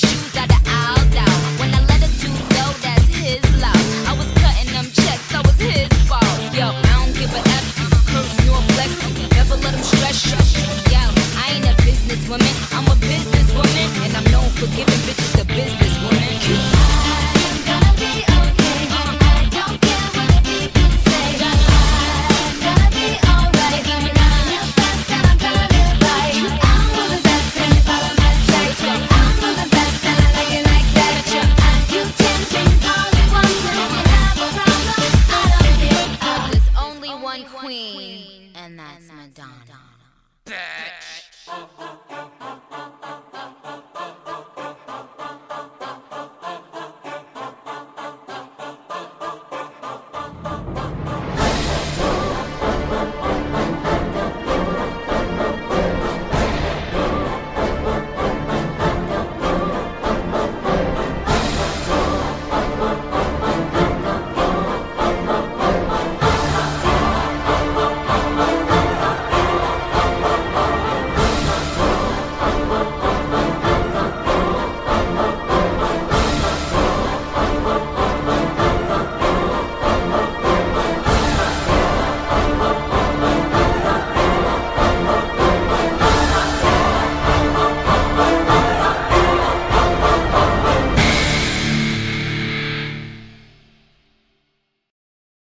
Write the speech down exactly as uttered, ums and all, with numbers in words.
shoes out the aisle down. When I let her two go, that's his love. I was cutting them checks, so it's his fault. Yo, I don't give a F, curse nor bless. Never let him stress you. Yo, I ain't a businesswoman, I'm a businesswoman, and I'm known for giving bitches the business.